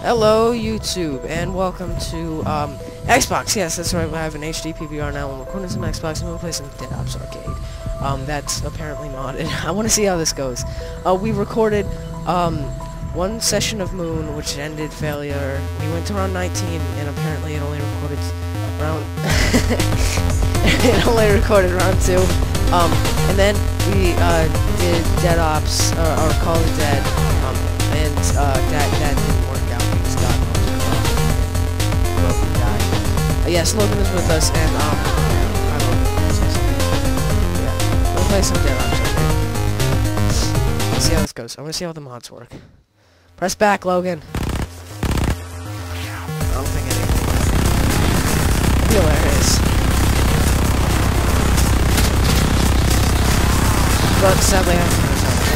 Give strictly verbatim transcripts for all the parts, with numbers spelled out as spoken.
Hello YouTube and welcome to um, Xbox. Yes, that's right, we have an H D P V R now and we're recording some Xbox and we'll play some Dead Ops Arcade. Um, that's apparently modded. I want to see how this goes. Uh, we recorded um, one session of Moon which ended failure. We went to round nineteen and apparently it only recorded round... it only recorded round two. Um, and then we uh, did Dead Ops, uh, or Call of Dead, um, and uh, that, that didn't work out because God knows Logan died. Uh, yes, Logan is with us, and um, I don't know, say something. Yeah, we'll play some Dead Ops. Okay. Let's see how this goes. I want to see how the mods work. Press back, Logan. I don't think anything. It'd be hilarious. But sadly, I have to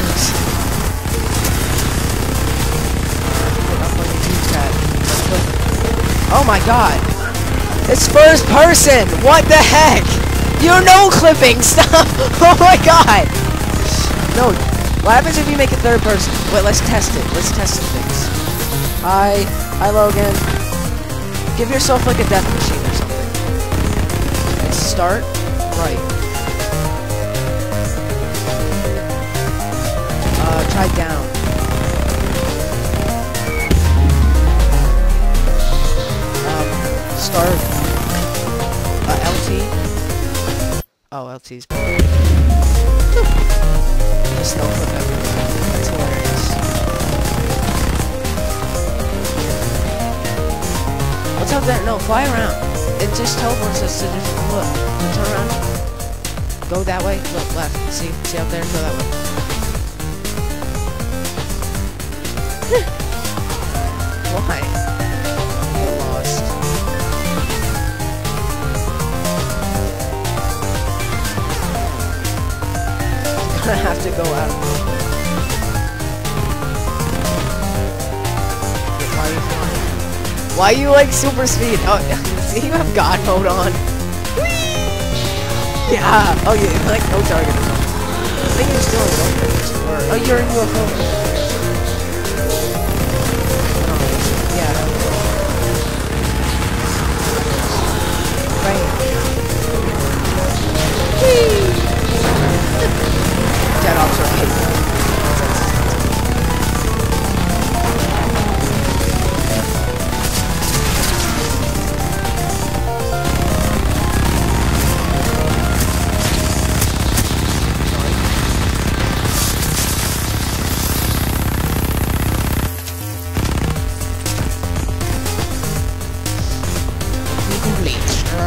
Oh my god! It's first person! What the heck? You're no clipping! Stop! Oh my god! No. What happens if you make it third person? Wait, let's test it. Let's test some things. Hi. Hi, Logan. Give yourself like a death machine or something. Let's start right. Uh, try down. Start uh, L T. Oh, L T's better. Just no flip everywhere. That's hilarious. What's up there? No, fly around. It just teleports us to different. Look, turn around. Go that way. Look left. See, see out there. Go that way. Why? I have to go out of the Why are you flying? Why are you like super speed? Oh, see, you have God mode on. Whee! Yeah. Oh, yeah, like no target or something. I think you're still in no target. Oh, you're in U F O. Oh, yeah. Right. Whee! Dead Ops Arcade. Complete.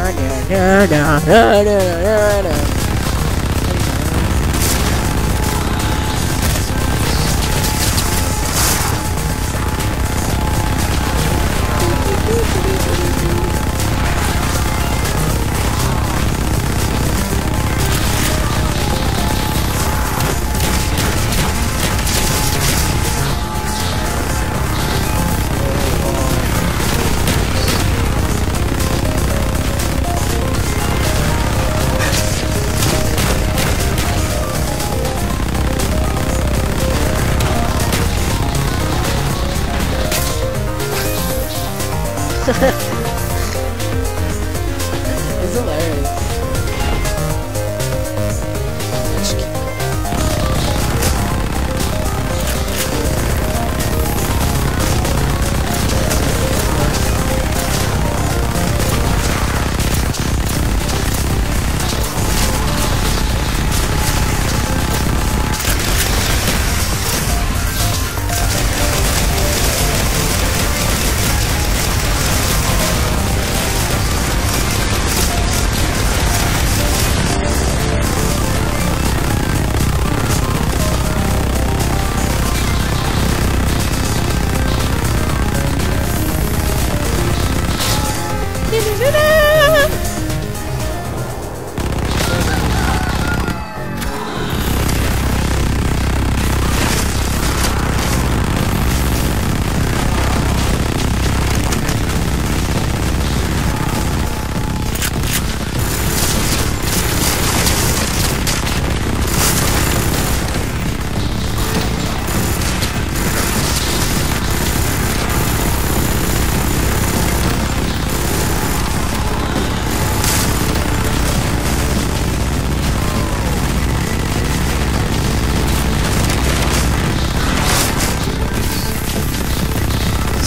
It's hilarious.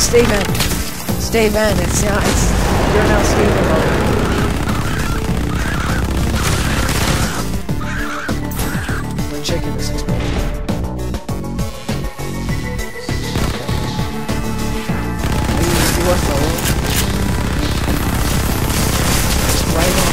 Steven! Steven, it's not, it's, you're now Steven mode. My chicken is exploding. You are following. It's right on.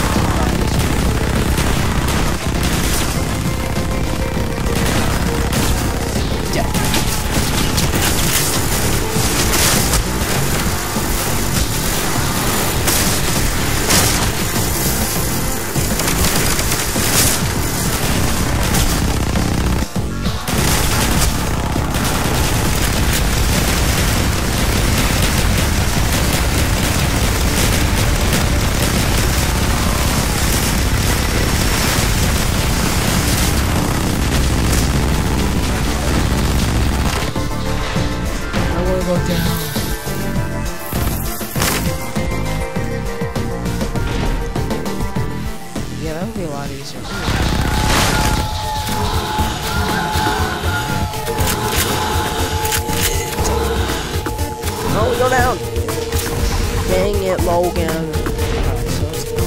Go down. Yeah, that would be a lot easier. Oh, go down! Dang it, Logan. Alright, so let's go.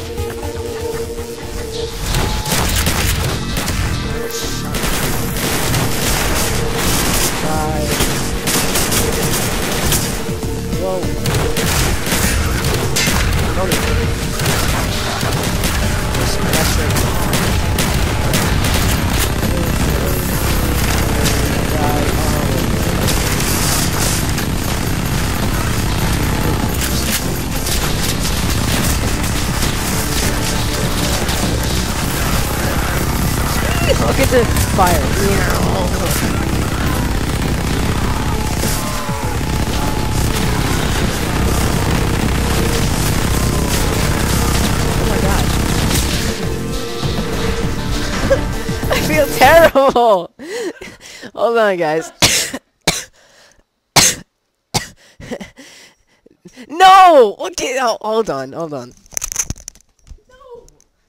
Five. Whoa. Oh. That's right. Look at the fire. I feel terrible! Hold on, guys. No! Okay, oh, hold on, hold on. No!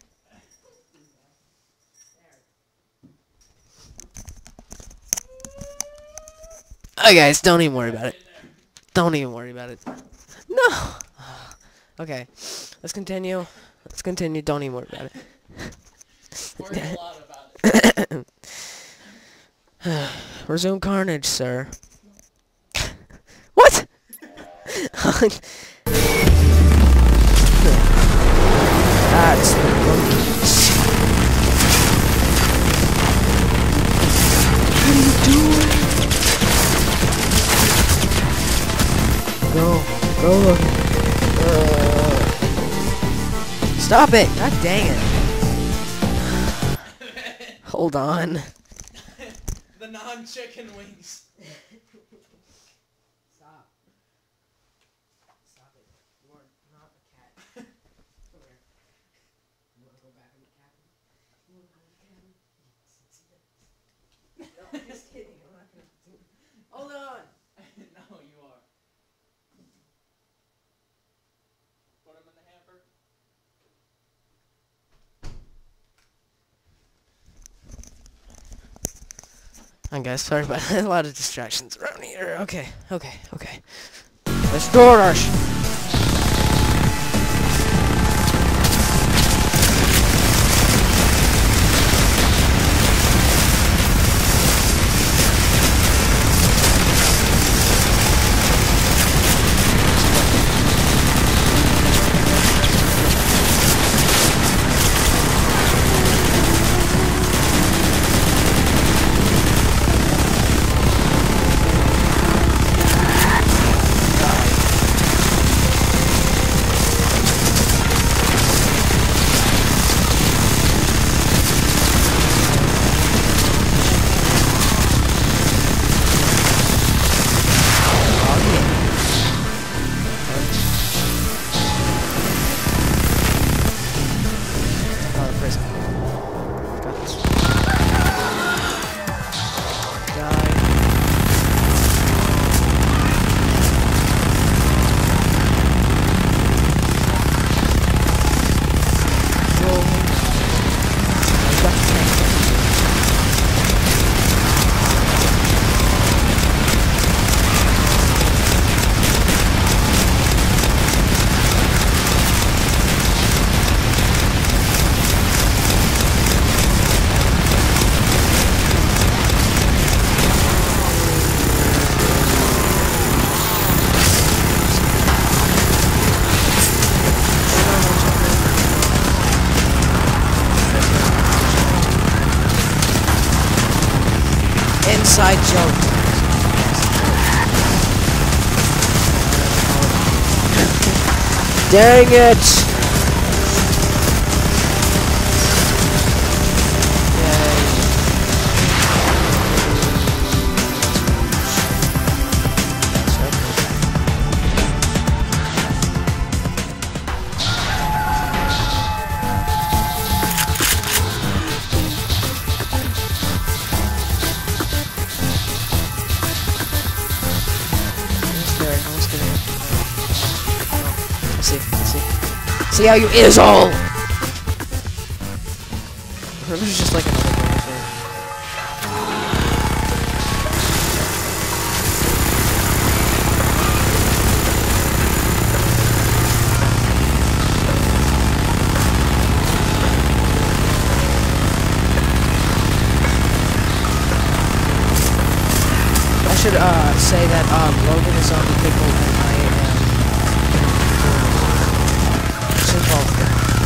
Oh, guys, don't even worry about it. Don't even worry about it. No! Okay, let's continue. Let's continue, don't even worry about it. Worry a lot about it. Resume carnage, sir. What? That's monkeys. What are you doing? Go, go. Uh, stop it! God dang it! Hold on. The non-chicken wings. Stop. Stop it. You are not a cat. Come here. You want to go back in the cabin? You want to go in the cabin? No, I'm just kidding. I'm not going to do it. Hold on. No, you are. Put him in the hamper. Hi guys, sorry about a lot of distractions around here. Okay, okay, okay. Let's do it. inside joke. Dang it! See, see, see how you is all. This is just like another dinosaur. I should uh say that um Logan is on the pickle and I am should call it.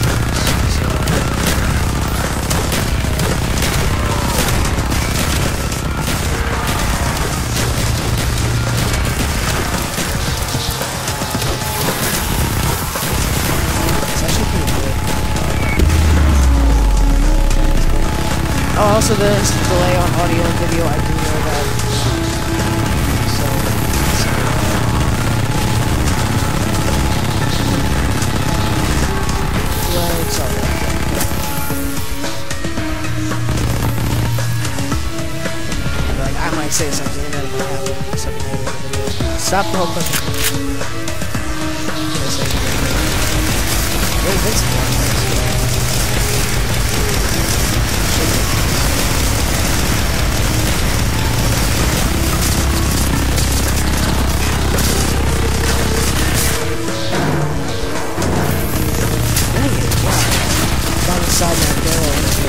Oh, also there's a delay on audio and video, I do know that. So, well, it's alright. Like, I might say something and then it might happen something later in the video. Stop the whole clicking. Wait, Vincent wants that. Inside that door.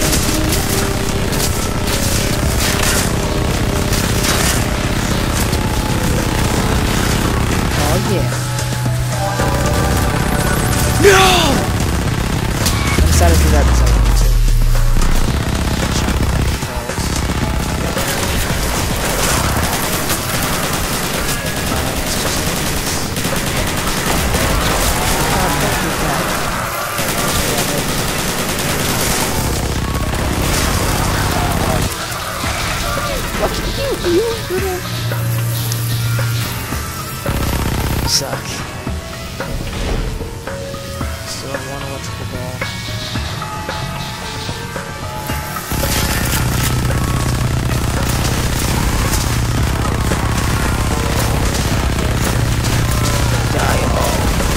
Oh yeah. No! I decided to do that because I wanted to. Suck. Still have one electrical ball. Die all.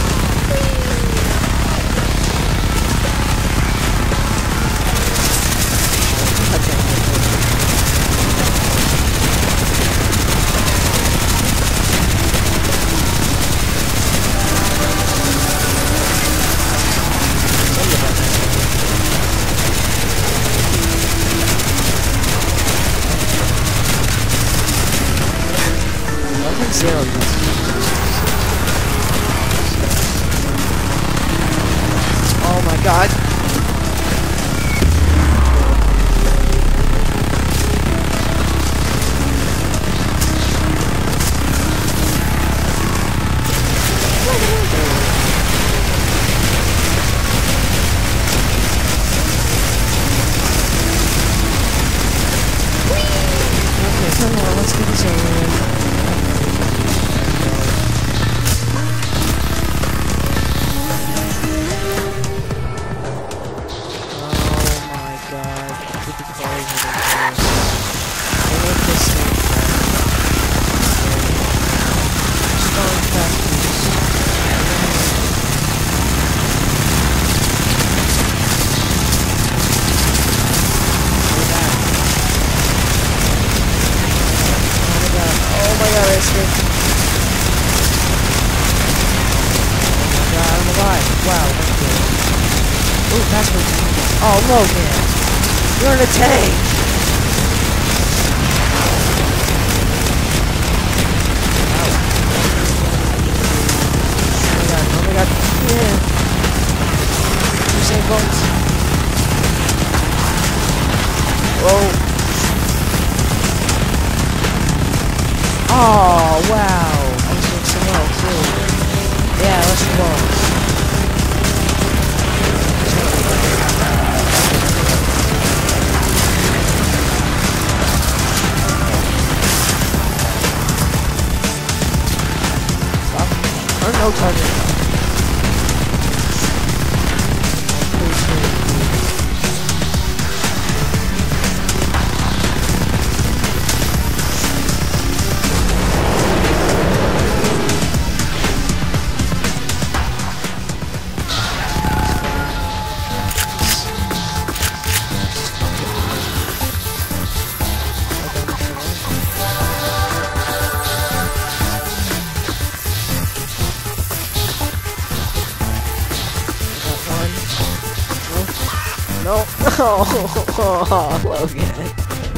Zero uses. Oh my god. Okay, come on, let's get this over with. Oh, Logan, you're in a tank. Oh my god, oh my god, yeah. Usain Bolt. Whoa. no target. No. Oh, Logan.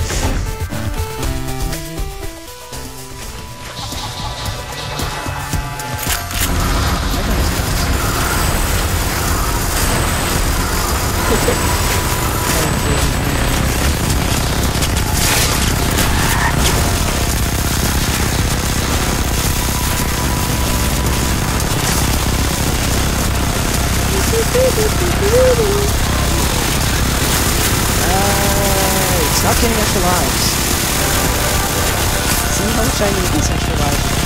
Stop getting extra lives. See how much I need these extra lives.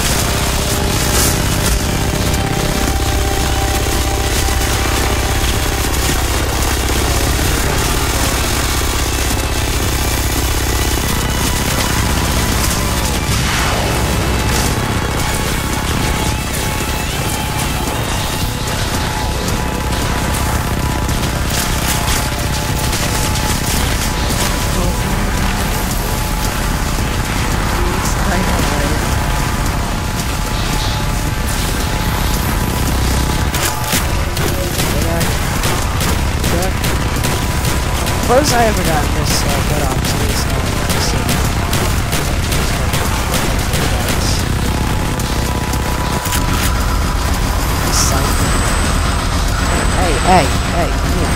Suppose I ever got this uh, good ops these Hey, hey, hey, come here,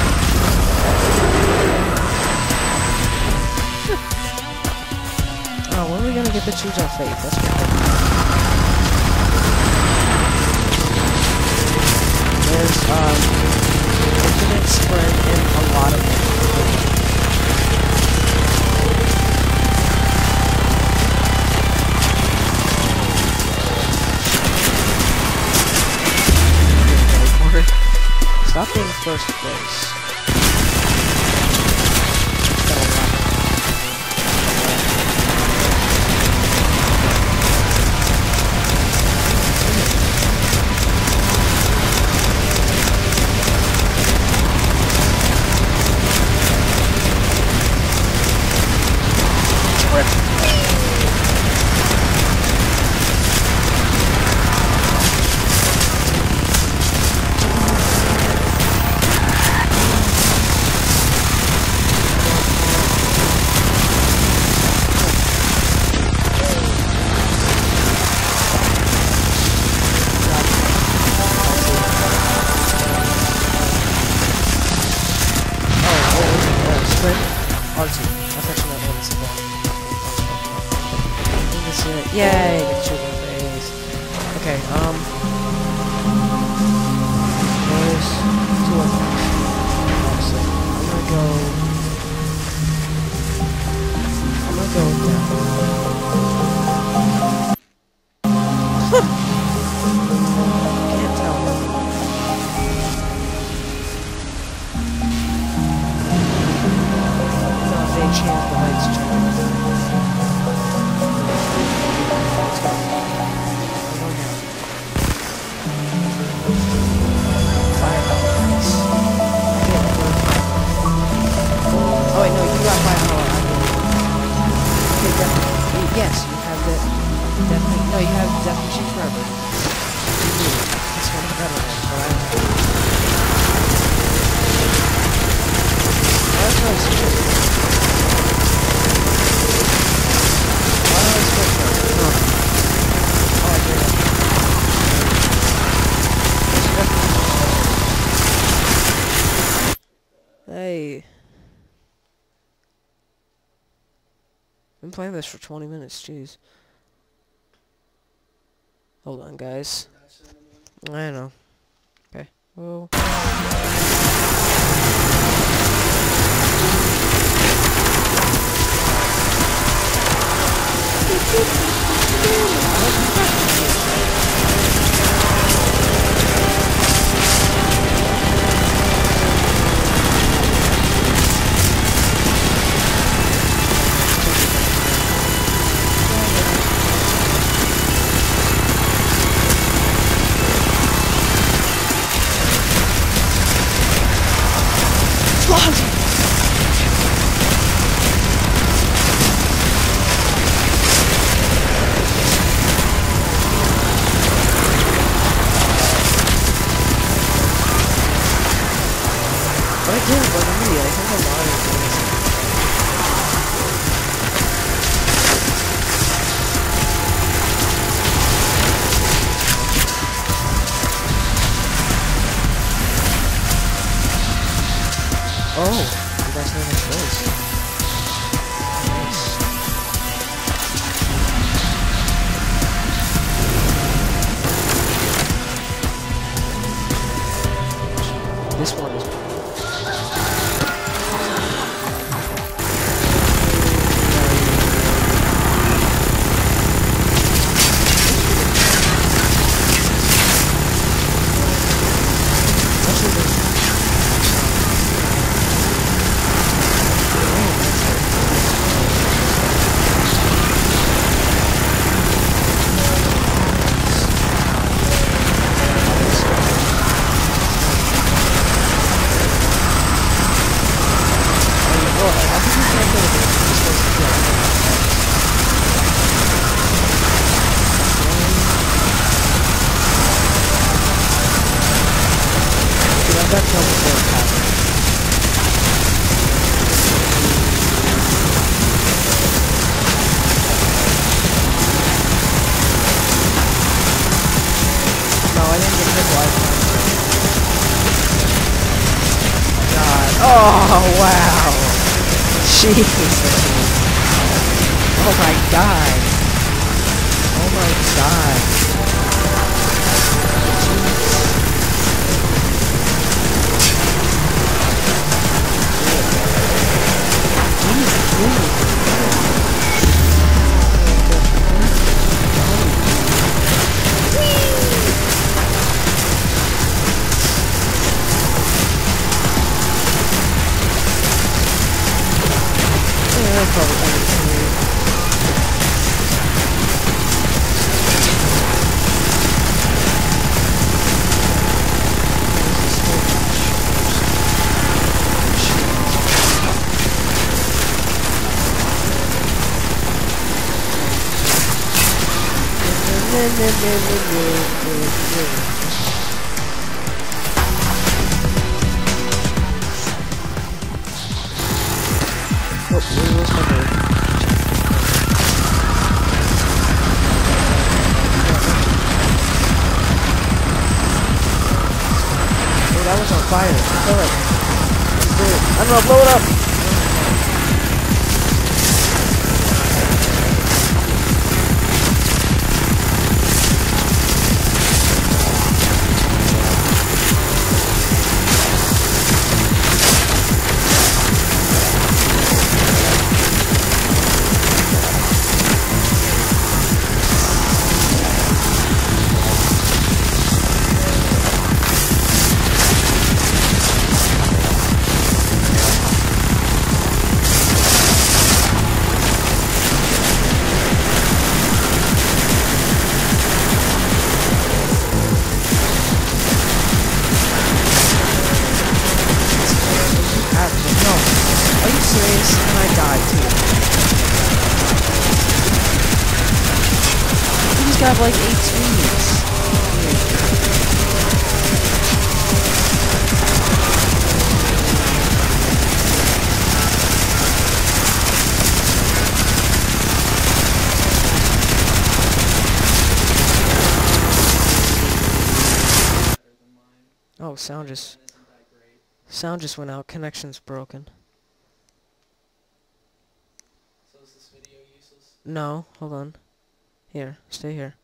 come here. Oh, when are we gonna get the choose our fate? That's what there's um infinite sprint and a lot of them. Stop being first place. Yay, get two more days. Okay, um there's two of them. So I'm gonna go I'm gonna go down. Can't tell. No, they changed the lights changed. Yes, you have the definitely. No, you have definition forever. You do. It's one of the better ones, but I don't know. That's nice. Why don't I switch that? No. Oh, I did it. Hey. I've been playing this for twenty minutes, jeez. Hold on, guys. I know. Okay. Well. did, but me, I think I'm lying. Oh, you guys know this place. Nice. This one is. Oh, wow. Jesus. Oh, my God. Oh, my God. Probably oh, where's my bird? Oh, that was on fire. Kill it. Let's do it. I don't know, blow it up! Serious, and I died too. He just got like eight tweets. Oh, sound just sound just went out. Connection's broken. No, hold on. Here, stay here.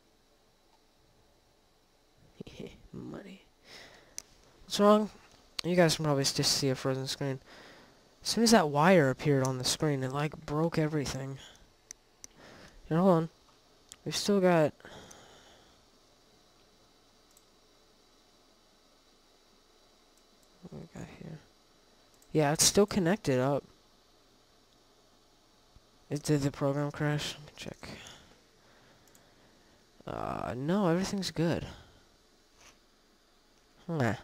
Money. What's wrong? You guys can probably just see a frozen screen. As soon as that wire appeared on the screen, it like broke everything. Here, hold on. We've still got... What do we got here? Yeah, it's still connected up. It did the program crash? Let me check. Uh, no, everything's good. Nah.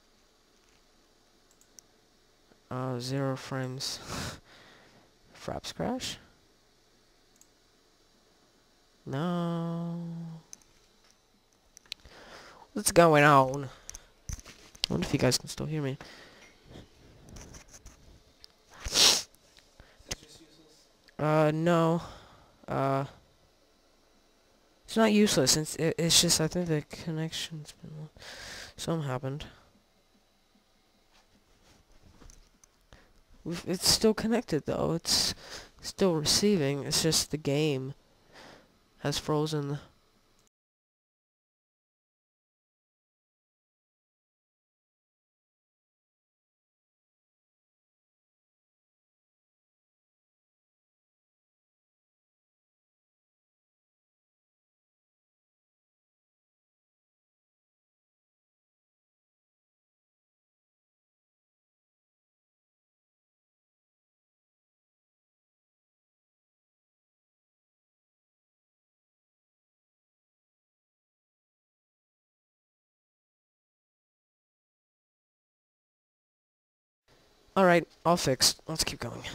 Uh, zero frames. Fraps crash? No. What's going on? I wonder if you guys can still hear me. Uh, no. Uh, it's not useless. It's, it, it's just, I think the connection's been... Something happened. We've, it's still connected, though. It's still receiving. It's just the game has frozen. Alright, all fixed. Let's keep going.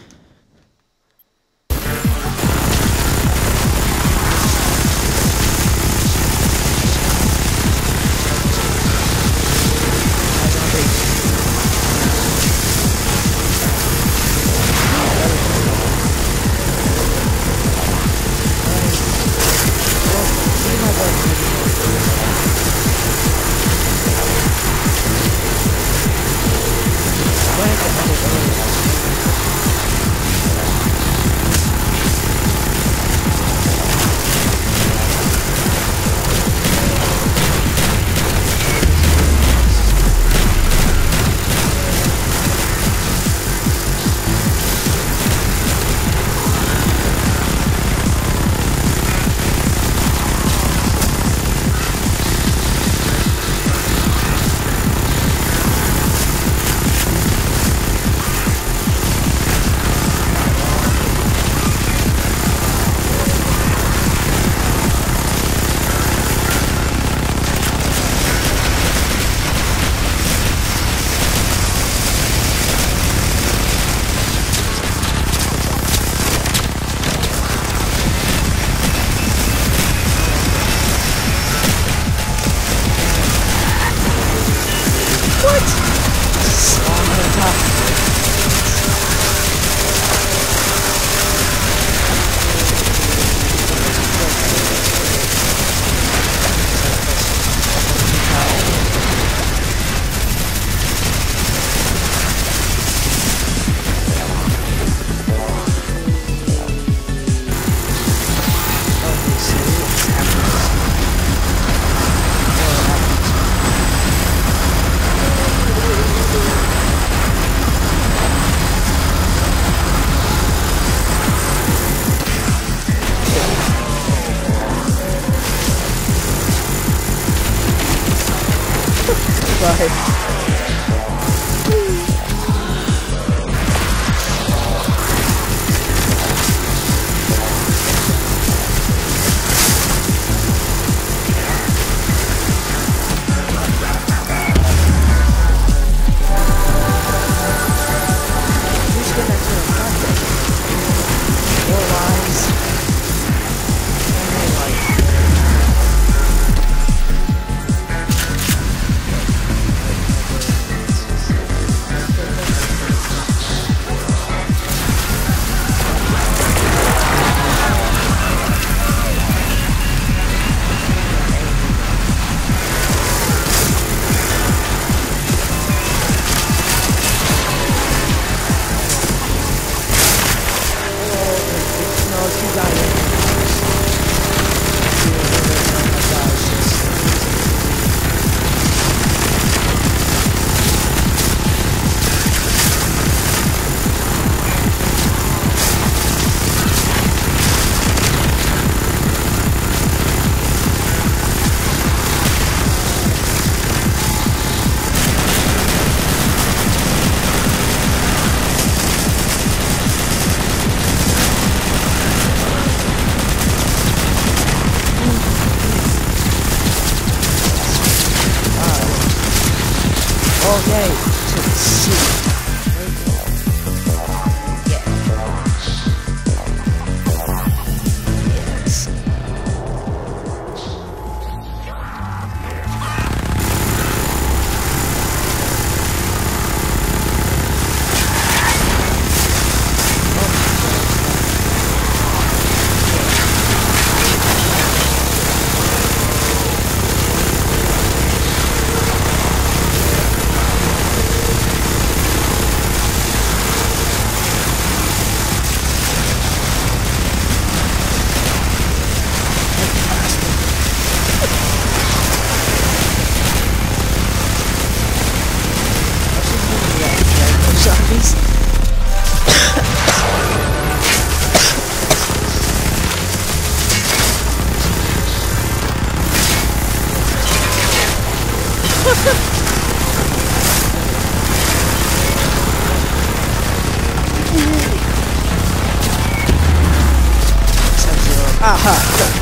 Okay, to the sea. Yes. Aha!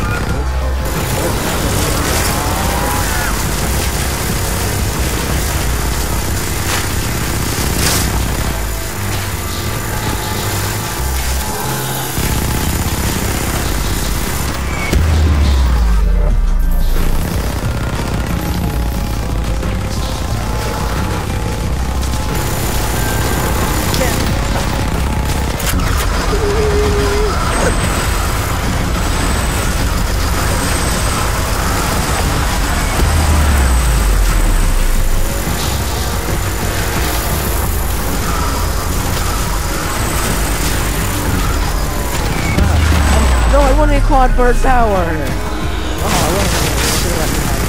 No, I want a quad bird power! Oh, I want to should have left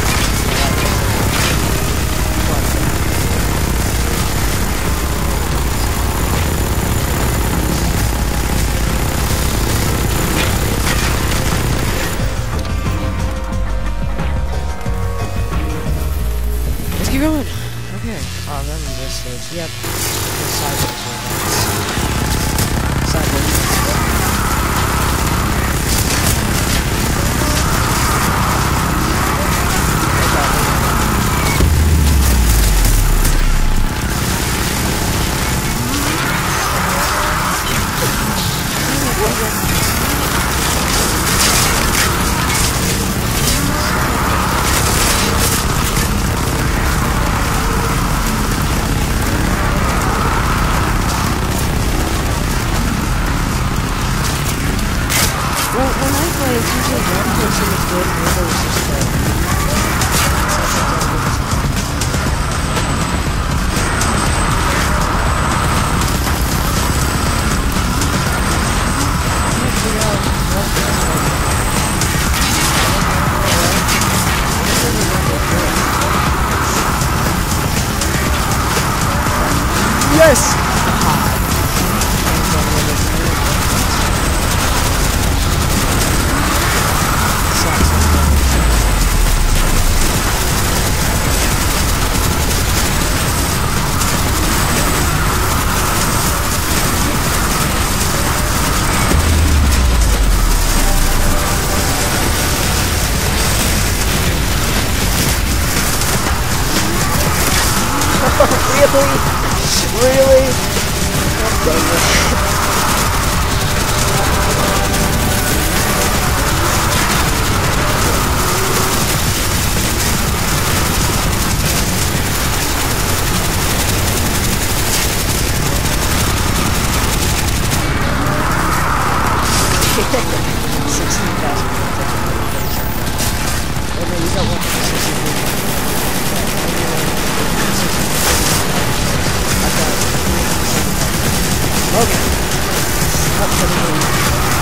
Let's keep going! Okay. Oh, then this stage. Yep. Sideways. Sideways. Well, when I play, it's usually one person is good and the other is just good. Yes! Really? Really? sixteen thousand. Oh no, you got one hundred sixty. Okay. Stop putting me.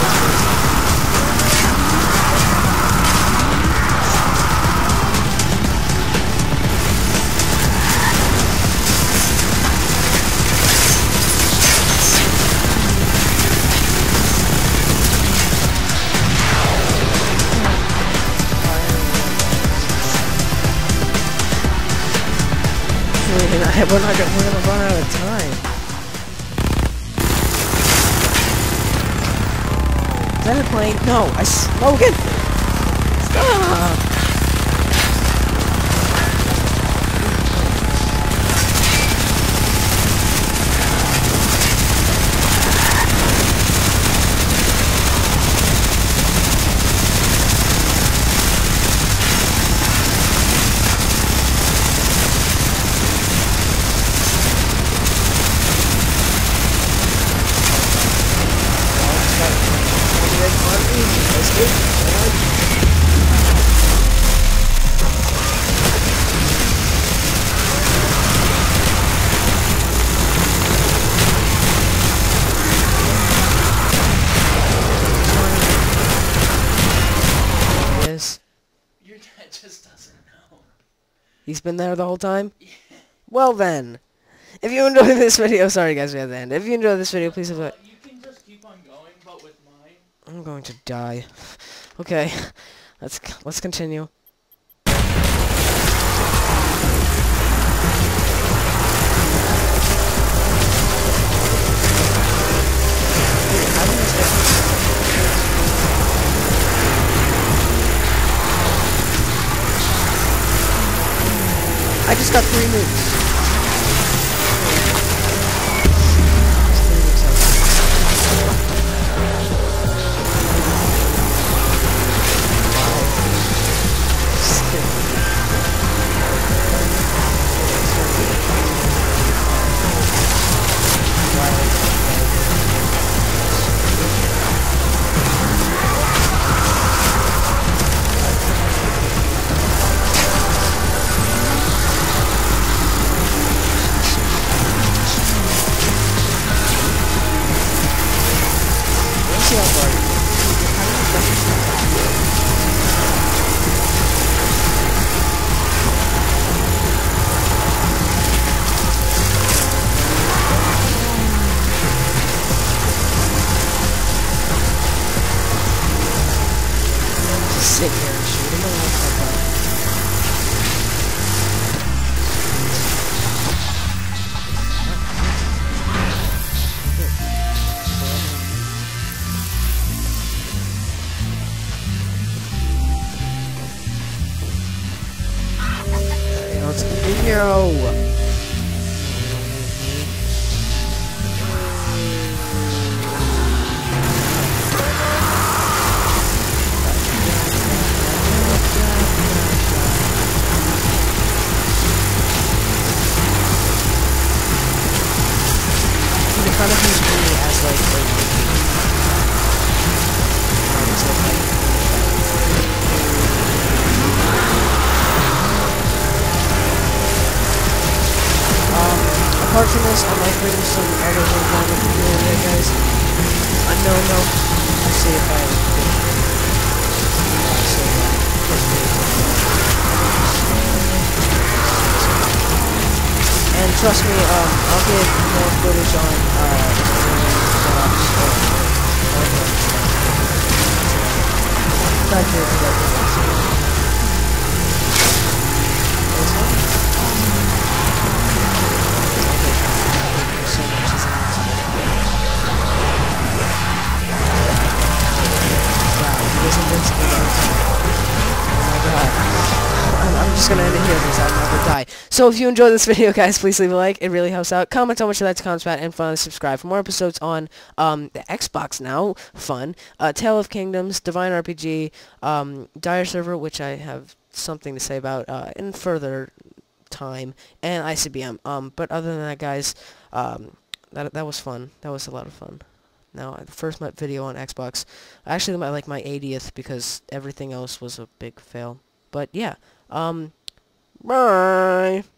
We're not gonna, we're gonna run out of time. Is that a plane? No, I s- Logan! Stop! Your dad just doesn't know. He's been there the whole time? Yeah. Well then. If you enjoyed this video, sorry guys, we have the end. If you enjoyed this video, please leave a Uh, you can just keep on going, but with mine. I'm going to die. Okay, let's let's continue. I just got three nukes. Sit here and shoot him along like that. Let's continue. Kind of use me as like a um, so like um apart from this, I might bring some other ones on the computer there, guys. I know, no. I see if I uh, so uh, and trust me, um, I'll get more footage on, uh, jobs, or, or, or, back here to that. I'm just gonna end it here because I'll never die. So if you enjoyed this video, guys, please leave a like. It really helps out. Comment how much you like to comment, and finally subscribe for more episodes on um, the Xbox now. Fun. Uh, Tale of Kingdoms, Divine R P G, um, Dire Server, which I have something to say about uh, in further time, and I C B M. Um, but other than that, guys, um, that that was fun. That was a lot of fun. Now, the first my video on Xbox. Actually, my like my eightieth because everything else was a big fail. But yeah. Um, bye.